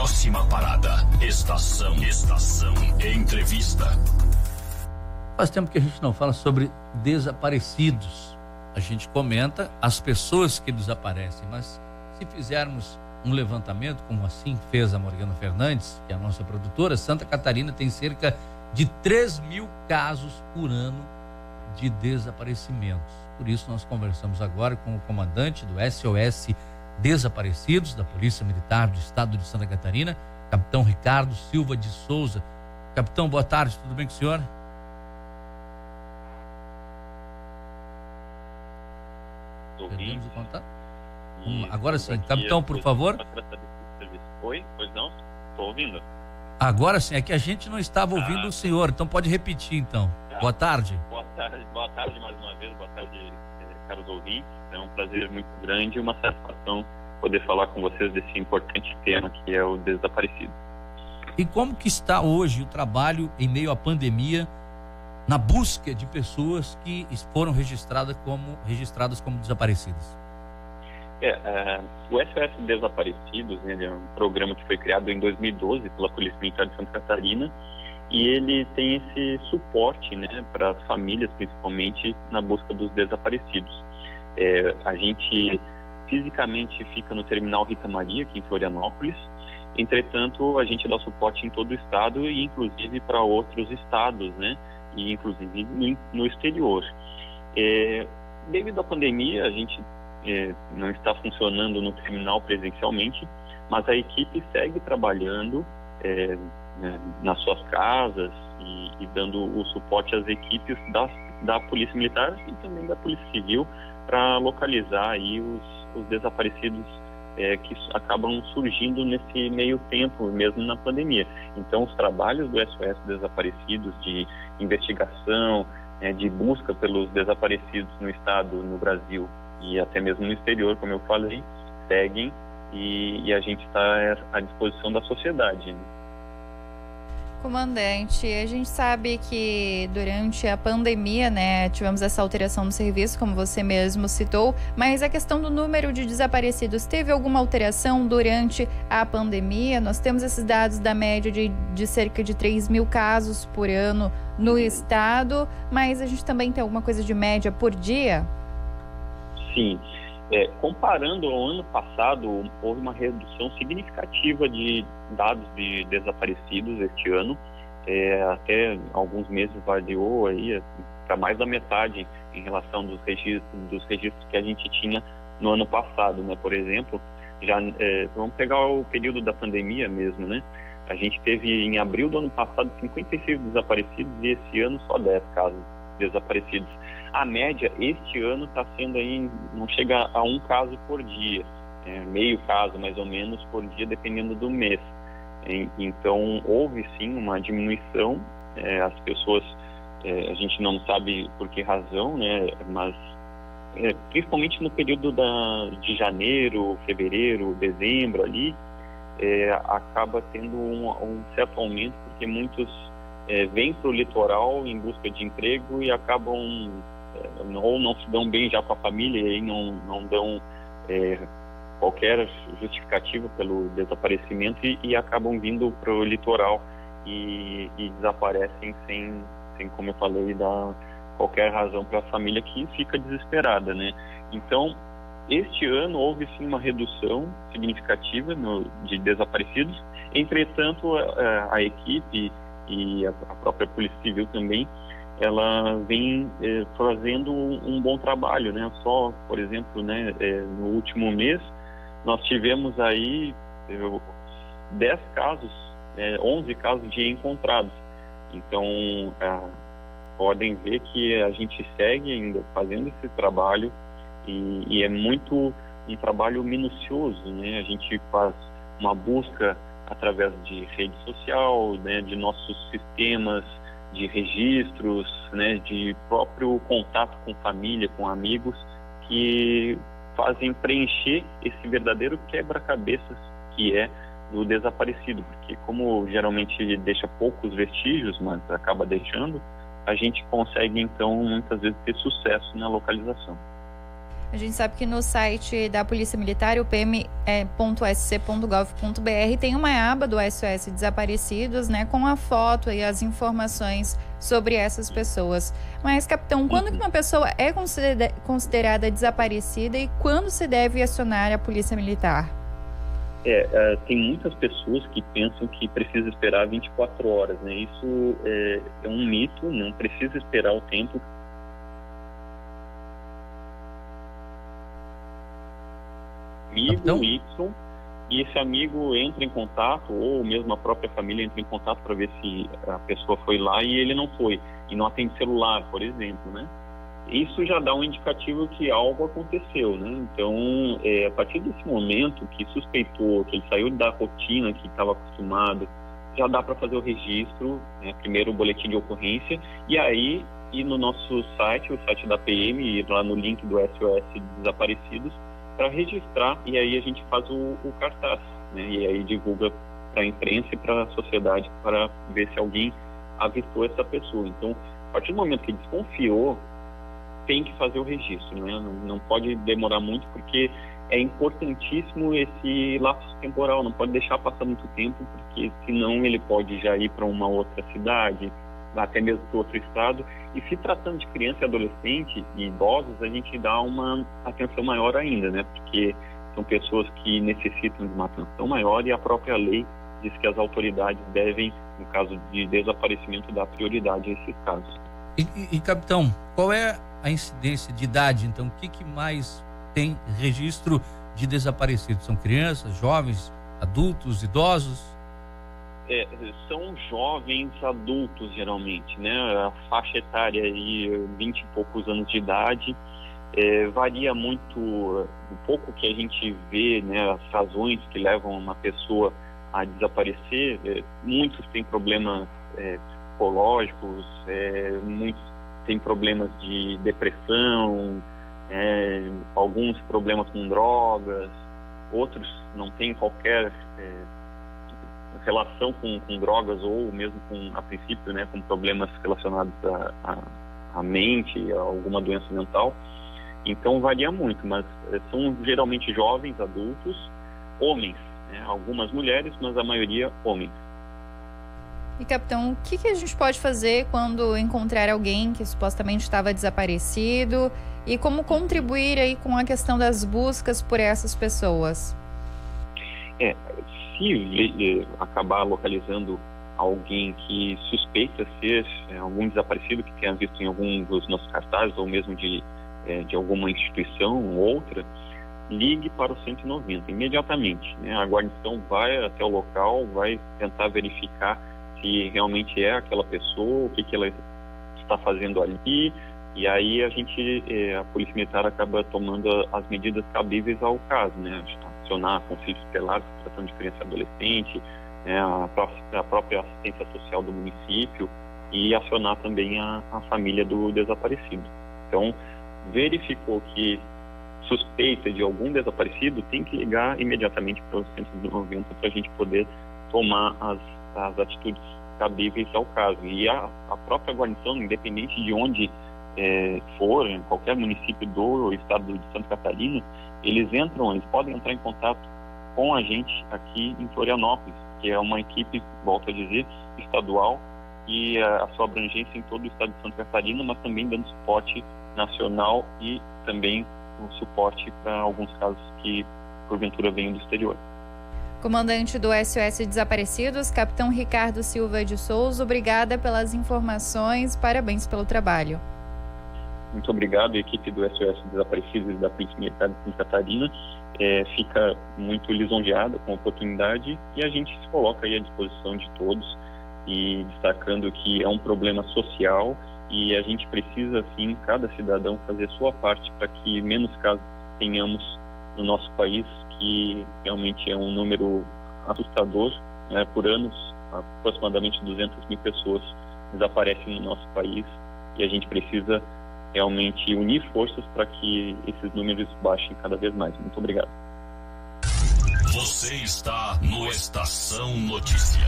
Próxima parada, estação entrevista. Faz tempo que a gente não fala sobre desaparecidos. A gente comenta as pessoas que desaparecem, mas se fizermos um levantamento, como assim fez a Morgana Fernandes, que é a nossa produtora, Santa Catarina tem cerca de 3.000 casos por ano de desaparecimentos. Por isso nós conversamos agora com o comandante do SOS Desaparecidos da Polícia Militar do Estado de Santa Catarina, Capitão Ricardo Silva de Souza. Capitão, boa tarde, tudo bem com o senhor? Perdemos o contato? Agora sim, capitão, por favor. Oi, pois não? Estou ouvindo. Agora sim, é que a gente não estava ouvindo o senhor, então pode repetir então. Boa tarde. Boa tarde mais uma vez, boa tarde, caros ouvintes. É um prazer muito grande e uma satisfação poder falar com vocês desse importante tema que é o desaparecido. E como que está hoje o trabalho em meio à pandemia na busca de pessoas que foram registradas como desaparecidas? O SOS Desaparecidos, né, é um programa que foi criado em 2012 pela Polícia Militar de Santa Catarina, e ele tem esse suporte, né, para as famílias, principalmente na busca dos desaparecidos. A gente fisicamente fica no terminal Rita Maria, aqui em Florianópolis. Entretanto, a gente dá suporte em todo o estado e inclusive para outros estados, né, e inclusive no exterior. Devido à pandemia, a gente não está funcionando no terminal presencialmente, mas a equipe segue trabalhando nas suas casas e dando o suporte às equipes da Polícia Militar e também da Polícia Civil para localizar aí os desaparecidos que acabam surgindo nesse meio tempo, mesmo na pandemia. Então, os trabalhos do SOS Desaparecidos de investigação, de busca pelos desaparecidos no estado, no Brasil e até mesmo no exterior, como eu falei, seguem e a gente está à disposição da sociedade, né? Comandante, a gente sabe que durante a pandemia, né, tivemos essa alteração no serviço, como você mesmo citou, mas a questão do número de desaparecidos, teve alguma alteração durante a pandemia? Nós temos esses dados da média de cerca de 3.000 casos por ano no estado, mas a gente também tem alguma coisa de média por dia? Sim. Comparando ao ano passado, houve uma redução significativa de dados de desaparecidos este ano. Até alguns meses variou aí para mais da metade em relação dos registros que a gente tinha no ano passado, né? Por exemplo, vamos pegar o período da pandemia mesmo, né? A gente teve em abril do ano passado 56 desaparecidos e esse ano só 10 casos desaparecidos. A média este ano está sendo aí, não chega a um caso por dia, meio caso mais ou menos por dia, dependendo do mês. Então houve sim uma diminuição, as pessoas, a gente não sabe por que razão, né, mas principalmente no período de janeiro, fevereiro, dezembro ali, acaba tendo um certo aumento, porque muitos vêm para o litoral em busca de emprego e acabam ou não se dão bem já com a família e aí não dão qualquer justificativa pelo desaparecimento e acabam vindo para o litoral e desaparecem sem, como eu falei, dar qualquer razão para a família que fica desesperada, né? Então, este ano houve sim uma redução significativa de desaparecidos. Entretanto, a equipe e a própria Polícia Civil também, ela vem fazendo um bom trabalho, né? Só, por exemplo, né, no último mês, nós tivemos aí 10 casos, 11 casos de encontrados. Então, podem ver que a gente segue ainda fazendo esse trabalho e é muito um trabalho minucioso, né? A gente faz uma busca através de rede social, né, de nossos sistemas de registros, né, de próprio contato com família, com amigos, que fazem preencher esse verdadeiro quebra-cabeças que é do desaparecido, porque como geralmente deixa poucos vestígios, mas acaba deixando, a gente consegue então muitas vezes ter sucesso na localização. A gente sabe que no site da Polícia Militar, o pm.sc.gov.br, tem uma aba do SOS Desaparecidos, né, com a foto e as informações sobre essas pessoas. Mas, capitão, quando que uma pessoa é considerada desaparecida e quando se deve acionar a Polícia Militar? Tem muitas pessoas que pensam que precisa esperar 24 horas, né? Isso é um mito, não precisa esperar o tempo. Amigo Y, e esse amigo entra em contato, ou mesmo a própria família entra em contato para ver se a pessoa foi lá e ele não foi, e não atende celular, por exemplo, né? Isso já dá um indicativo que algo aconteceu, né? Então, a partir desse momento que suspeitou, que ele saiu da rotina que estava acostumado, já dá para fazer o registro, né? Primeiro o boletim de ocorrência, e aí ir no nosso site, o site da PM, ir lá no link do SOS Desaparecidos, para registrar, e aí a gente faz o cartaz, né? E aí divulga para a imprensa e para a sociedade para ver se alguém avistou essa pessoa. Então, a partir do momento que desconfiou, tem que fazer o registro, né? Não pode demorar muito, porque é importantíssimo esse lapso temporal, não pode deixar passar muito tempo, porque senão ele pode já ir para uma outra cidade, até mesmo para outro estado, e se tratando de criança e adolescente e idosos, a gente dá uma atenção maior ainda, né? Porque são pessoas que necessitam de uma atenção maior, e a própria lei diz que as autoridades devem, no caso de desaparecimento, dar prioridade a esses casos. E capitão, qual é a incidência de idade, então? O que mais tem registro de desaparecidos? São crianças, jovens, adultos, idosos? São jovens adultos, geralmente, né? A faixa etária aí, 20 e poucos anos de idade, varia muito, um pouco que a gente vê, né? As razões que levam uma pessoa a desaparecer. Muitos têm problemas psicológicos, muitos têm problemas de depressão, alguns problemas com drogas, outros não têm qualquer relação com drogas, ou mesmo a princípio, né, com problemas relacionados à mente, a alguma doença mental. Então varia muito, mas são geralmente jovens, adultos, homens, né, algumas mulheres, mas a maioria homens. E, capitão, o que a gente pode fazer quando encontrar alguém que supostamente estava desaparecido, e como contribuir aí com a questão das buscas por essas pessoas? Se acabar localizando alguém que suspeita ser algum desaparecido que tenha visto em algum dos nossos cartazes, ou mesmo de alguma instituição ou outra, ligue para o 190 imediatamente, né? A guarnição vai até o local, vai tentar verificar se realmente é aquela pessoa, o que ela está fazendo ali, e aí a Polícia Militar acaba tomando as medidas cabíveis ao caso, né? Acionar conselhos tutelares, tratando de criança e adolescente, a própria assistência social do município, e acionar também a família do desaparecido. Então, verificou que suspeita de algum desaparecido, tem que ligar imediatamente para o 190 para a gente poder tomar as atitudes cabíveis ao caso. E a própria guarnição, independente de onde for, em qualquer município do estado de Santa Catarina, eles podem entrar em contato com a gente aqui em Florianópolis, que é uma equipe, volto a dizer, estadual, e a sua abrangência em todo o estado de Santa Catarina, mas também dando suporte nacional e também um suporte para alguns casos que porventura venham do exterior. Comandante do SOS Desaparecidos, capitão Ricardo Silva de Souza, obrigada pelas informações, parabéns pelo trabalho. Muito obrigado, a equipe do SOS Desaparecidos da Polícia Militar de Santa Catarina fica muito lisonjeada com a oportunidade, e a gente se coloca aí à disposição de todos, e destacando que é um problema social e a gente precisa, sim, cada cidadão fazer a sua parte para que menos casos tenhamos no nosso país, que realmente é um número assustador, né? Por anos, aproximadamente 200 mil pessoas desaparecem no nosso país, e a gente precisa realmente unir forças para que esses números baixem cada vez mais. Muito obrigado. Você está no Estação Notícia.